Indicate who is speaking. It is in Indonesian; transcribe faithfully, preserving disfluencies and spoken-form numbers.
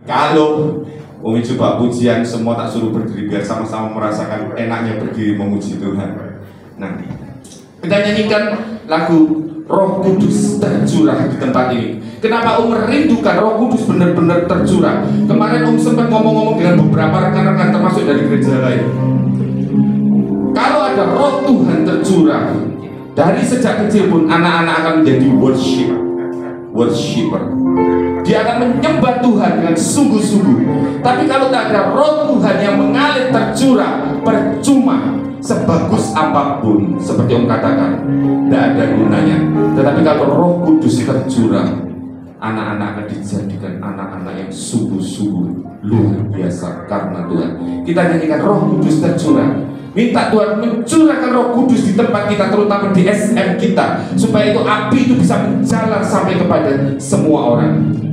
Speaker 1: Kalau Umi coba pujian semua tak suruh berdiri biar sama-sama merasakan enaknya berdiri memuji Tuhan. Nanti kita nyanyikan lagu Roh Kudus tercurah di tempat ini. Kenapa Om merindukan Roh Kudus benar-benar tercurah? Kemarin Om sempat ngomong-ngomong dengan beberapa rekan-rekan termasuk dari gereja lain. Kalau ada Roh Tuhan tercurah, dari sejak kecil pun anak-anak akan menjadi worship, worshiper. Dia akan menyembah Tuhan dengan sungguh-sungguh. Tapi kalau tak ada Roh Tuhan yang mengalir tercurah, percuma. Sebagus apapun, seperti Om katakan, tidak ada gunanya. Tetapi kalau Roh Kudus tercurah, anak-anak akan dijadikan anak-anak yang sungguh-sungguh luar biasa karena Tuhan. Kita nyanyikan Roh Kudus tercurah. Minta Tuhan mencurahkan Roh Kudus di tempat kita, terutama di S M kita, supaya itu api itu bisa menjalar sampai kepada semua orang.